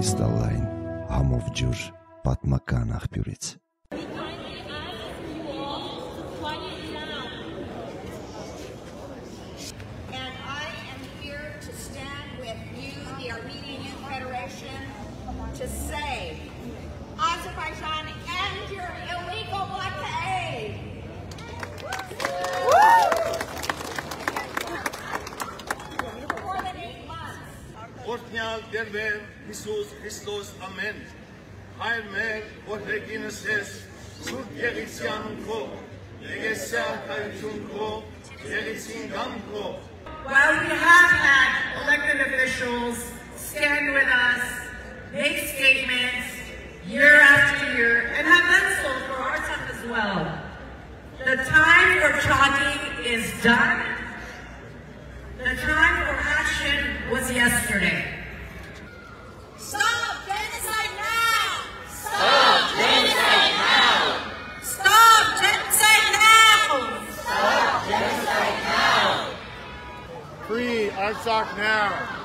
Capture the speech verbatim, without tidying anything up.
կրիստալային համով ջուր պատմական աղբյուրից։ To say, Azerbaijan, end your illegal blockade! For more than eight months. Ortnjal derver Jesus Christos amen. Հայր մեր, որ հեգինս ես, սուրբ եղիցյանն քո, եղեսյալ կայություն քո, եղիցին գամ քո. While we have had elected officials stand with us, make statements year after year, and have done so for our time as well. The time for talking is done. The time for action was yesterday. Stop genocide now! Stop genocide now! Stop genocide now! Stop genocide now! Free Artsakh now!